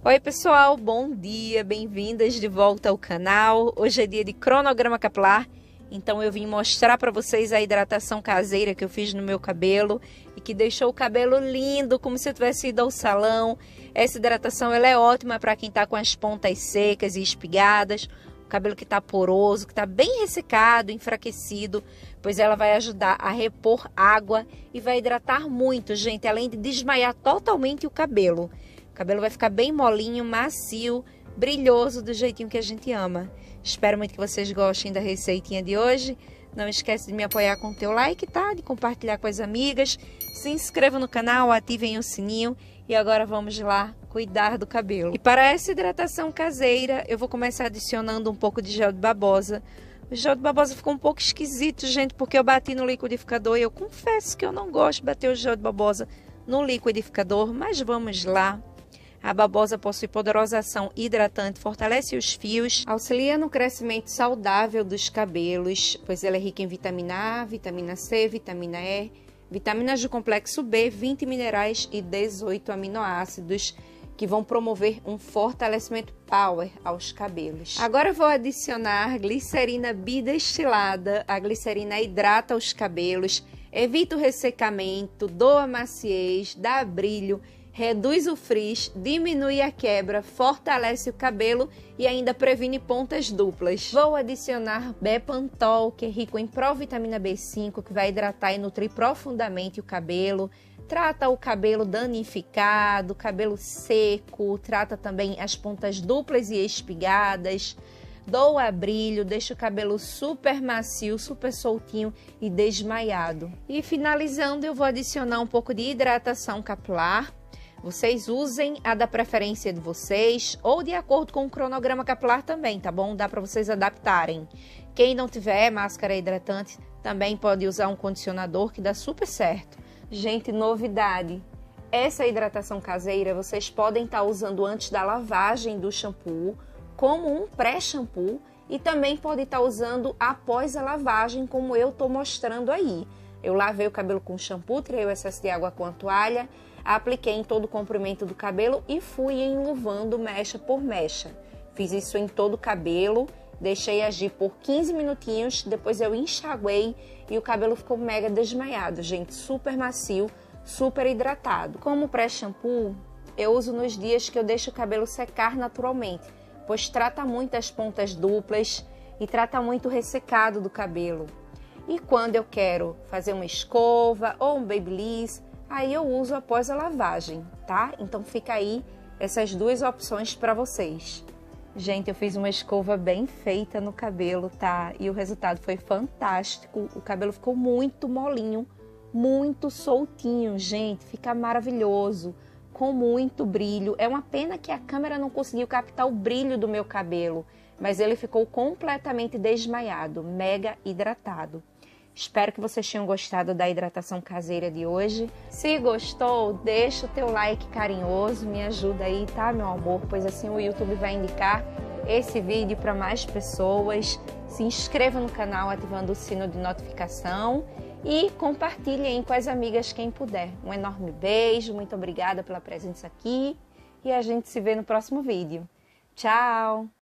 Oi pessoal, bom dia, bem-vindas de volta ao canal. Hoje é dia de cronograma capilar, então eu vim mostrar para vocês a hidratação caseira que eu fiz no meu cabelo e que deixou o cabelo lindo, como se eu tivesse ido ao salão. Essa hidratação ela é ótima para quem está com as pontas secas e espigadas, o cabelo que está poroso, que está bem ressecado, enfraquecido, pois ela vai ajudar a repor água e vai hidratar muito, gente, além de desmaiar totalmente o cabelo. O cabelo vai ficar bem molinho, macio, brilhoso, do jeitinho que a gente ama. Espero muito que vocês gostem da receitinha de hoje. Não esquece de me apoiar com o teu like, tá? De compartilhar com as amigas. Se inscreva no canal, ativem o sininho. E agora vamos lá cuidar do cabelo. E para essa hidratação caseira, eu vou começar adicionando um pouco de gel de babosa. O gel de babosa ficou um pouco esquisito, gente, porque eu bati no liquidificador e eu confesso que eu não gosto de bater o gel de babosa no liquidificador, mas vamos lá. A babosa possui poderosa ação hidratante, fortalece os fios, auxilia no crescimento saudável dos cabelos, pois ela é rica em vitamina A, vitamina C, vitamina E, vitaminas do complexo B, 20 minerais e 18 aminoácidos, que vão promover um fortalecimento power aos cabelos. Agora eu vou adicionar glicerina bidestilada. A glicerina hidrata os cabelos, evita o ressecamento, doa maciez, dá brilho, reduz o frizz, diminui a quebra, fortalece o cabelo e ainda previne pontas duplas. Vou adicionar Bepantol, que é rico em provitamina B5, que vai hidratar e nutrir profundamente o cabelo. Trata o cabelo danificado, cabelo seco, trata também as pontas duplas e espigadas. Doa brilho, deixa o cabelo super macio, super soltinho e desmaiado. E finalizando, eu vou adicionar um pouco de hidratação capilar. Vocês usem a da preferência de vocês ou de acordo com o cronograma capilar também, tá bom? Dá para vocês adaptarem. Quem não tiver máscara hidratante também pode usar um condicionador que dá super certo. Gente, novidade! Essa hidratação caseira vocês podem estar usando antes da lavagem do shampoo, como um pré-shampoo, e também pode estar usando após a lavagem, como eu estou mostrando aí. Eu lavei o cabelo com shampoo, tirei o excesso de água com a toalha, apliquei em todo o comprimento do cabelo e fui enluvando mecha por mecha. Fiz isso em todo o cabelo, deixei agir por 15 minutinhos, depois eu enxaguei e o cabelo ficou mega desmaiado, gente, super macio, super hidratado. Como pré-shampoo, eu uso nos dias que eu deixo o cabelo secar naturalmente, pois trata muito as pontas duplas e trata muito o ressecado do cabelo. E quando eu quero fazer uma escova ou um babyliss, aí eu uso após a lavagem, tá? Então fica aí essas duas opções para vocês. Gente, eu fiz uma escova bem feita no cabelo, tá? E o resultado foi fantástico. O cabelo ficou muito molinho, muito soltinho, gente. Fica maravilhoso, com muito brilho. É uma pena que a câmera não conseguiu captar o brilho do meu cabelo, mas ele ficou completamente desmaiado, mega hidratado. Espero que vocês tenham gostado da hidratação caseira de hoje. Se gostou, deixa o teu like carinhoso, me ajuda aí, tá, meu amor? Pois assim o YouTube vai indicar esse vídeo para mais pessoas. Se inscreva no canal ativando o sino de notificação e compartilhem com as amigas quem puder. Um enorme beijo, muito obrigada pela presença aqui e a gente se vê no próximo vídeo. Tchau!